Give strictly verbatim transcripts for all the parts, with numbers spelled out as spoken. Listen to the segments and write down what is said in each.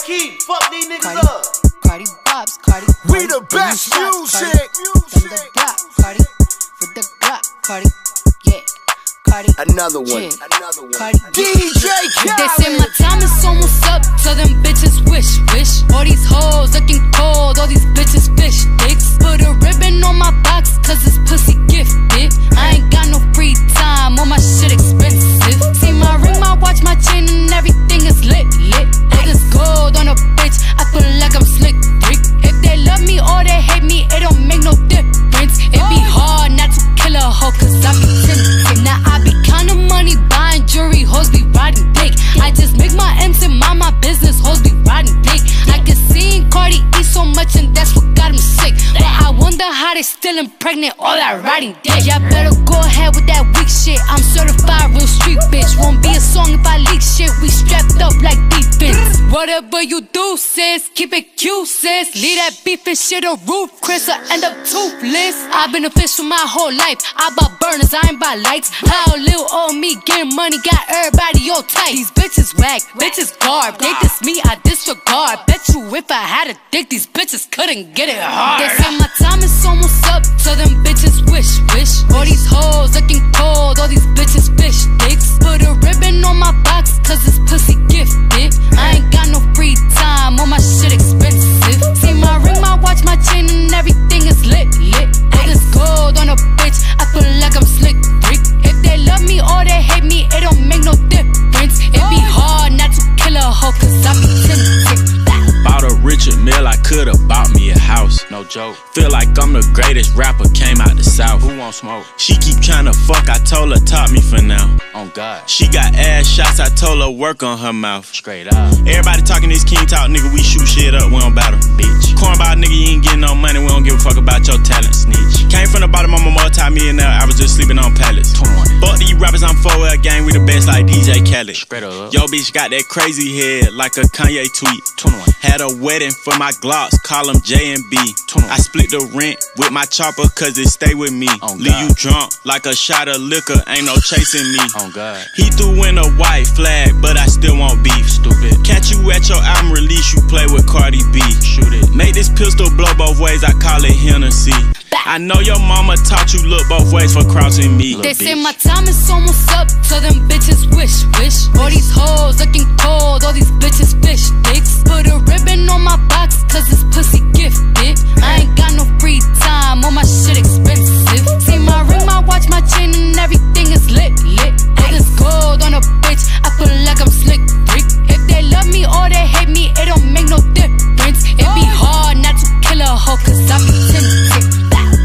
key, fuck these niggas Cardi, up. Cardi Bobs, Cardi. We the best music. From the block, Cardi. With the Glock, Cardi. Yeah, Cardi. Another one. Yeah. Another one. Cardi. D J Khaled. They say my time is almost up, so them bitches wish, wish. All these hoes looking cold, all these bitches fish dicks. Put a ribbon on my box, cause it's pussy gifted. I ain't got no free time, all my shit expensive. See my ring, my watch, my chain, and everything is lit, lit. All this gold on a bitch, I feel like I'm slick, Rick. If they love me or they hate me, it don't make no difference. It be hard not to kill a hoe, cause I be tempted. Now I be counting money, buying jewelry, hoes be riding dick. I just make my M's and mind my business, hoes be riding dick. I can see Cardi eat so much and that's what got him sick. But I wonder how they still impregnate all that riding dick. Y'all better go ahead with that weak shit. I'm certified real street bitch. Won't be a song if I leak shit. We strapped up like defense. Whatever you do, sis, keep it cute, sis. Leave that beef and shit on roof, Chris, or end up toothless. I've been official my whole life. I bought burners, I ain't buy lights. How little old me getting money got everybody all tight. These bitches whack, bitches garb. They diss me, I disregard. Bet you if I had a dick, these bitches couldn't get it hard. They say my time is almost up, so them bitches wish, wish. All these hoes looking cold, all these bitches fish dicks. Put a ribbon on my box, cause it's pussy gifted. I ain't got no free time, all my shit expensive. See my ring, my watch, my chain, and everything is lit, lit. All this gold on a bitch, I feel like I'm slick, Rick. If they love me or they hate me, it don't make no difference. It be hard not to kill a hoe, cause I be tempted. Bought a Richard Mille, I could've bought me a house. No joke. Feel like I'm the greatest rapper, came out the south. Who want smoke? She keep tryna fuck, I told her top me for now. On God. She got ass shots, I told her work on her mouth. Straight up. Everybody talking this king talk, nigga, we shoot shit up, we don't battle. Bitch. Cornball nigga, you ain't getting no money, we don't give a fuck about your talent. Snitch. Came from the bottom, I'm a multi-millionaire, I was just sleeping on pallets. twenty-one. Fuck these rappers, I'm four L gang, we the best like D J Khaled. Spread up. Yo bitch got that crazy head, like a Kanye tweet. twenty-one. Had a wedding for my Glocks, call them J and B. I split the rent with my chopper cause it stay with me. Oh, leave you drunk like a shot of liquor, ain't no chasing me. Oh, God. He threw in a white flag, but I still want beef. Stupid. Catch you at your album release, you play with Cardi B. Shoot it. Make this pistol blow both ways, I call it Hennessy. I know your mama taught you look both ways for crossing me. They say my time is almost up, so them bitches wish, wish. All these hoes looking cold, all these bitches fish dicks. Put a ribbon on my box, cause it's pussy gifted. I ain't got no free time, all my shit expensive. See my ring, my watch, my chain, and everything is lit, lit. All this gold on a bitch, I feel like I'm slick, Rick. If they love me or they hate me, it don't make no difference. It be hard not to kill a hoe, cause I be tempted.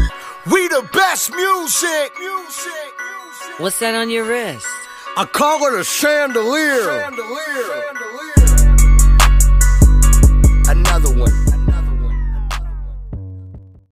We the best music. What's that on your wrist? I call it a chandelier. Chandelier. Chandelier.